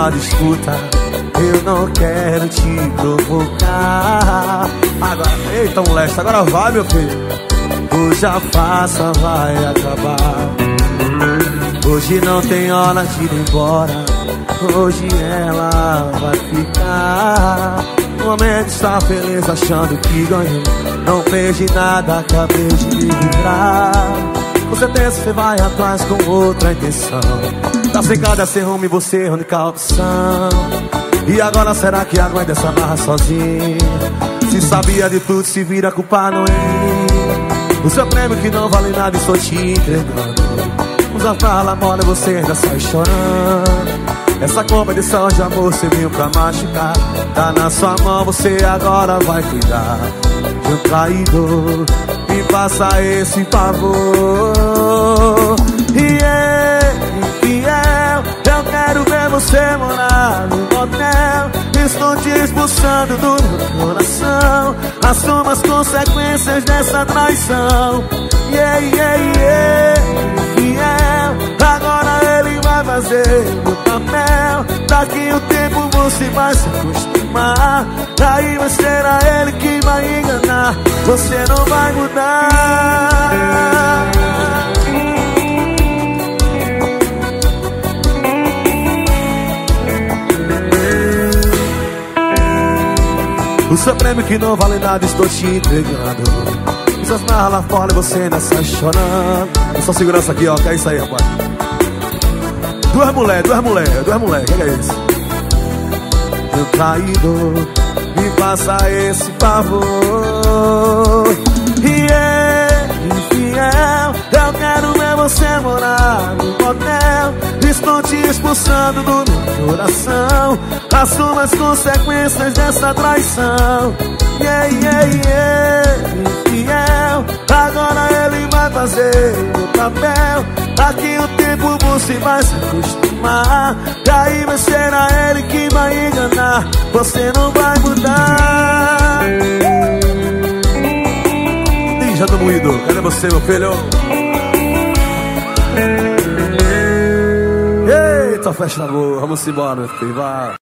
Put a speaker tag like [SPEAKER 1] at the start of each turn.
[SPEAKER 1] uma disputa, eu não quero te provocar. Agora, eita moleque, agora vai meu filho. Hoje a farsa vai acabar. Hoje não tem hora de ir embora. Hoje ela vai ficar. No momento está feliz achando que ganhou. Não perdi nada, acabei de me livrar. Com certeza você vai atrás com outra intenção. Tá secada, sem rumo e você é a única opção. E agora será que aguenta essa barra sozinho? Se sabia de tudo, se vira, a culpa não é minha. O seu prêmio que não vale nada, estou te entregando. Usa fala, mole, você ainda sai chorando. Essa competição de amor você veio pra machucar. Tá na sua mão, você agora vai cuidar de um traidor. Me faça esse favor. E infiel, eu quero ver você morar no motel. Estou te expulsando do meu coração. Assuma as consequências dessa traição. Infiel, agora ele vai fazer o papel. Daqui um tempo você vai se acostumar. Aí vai ser a ele que vai enganar. Você não vai mudar. O seu prêmio que não vale nada, estou te entregando. Essas marras lá fora e você ainda sai chorando. Eu só segurança aqui, ó, que é isso aí, rapaz. Duas mulheres, que é isso? Meu traidor, me faça esse favor. E infiel, eu quero ver você morar no motel. Estou te expulsando do meu coração. Assuma as consequências dessa traição. Infiel, agora ele vai fazer o papel. Daqui um tempo você vai se acostumar. E aí vai ser a ele que vai enganar. Você não vai mudar. Ninja do moído, cadê você, meu filho? Eita, festa boa, vamos embora, meu filho, vai.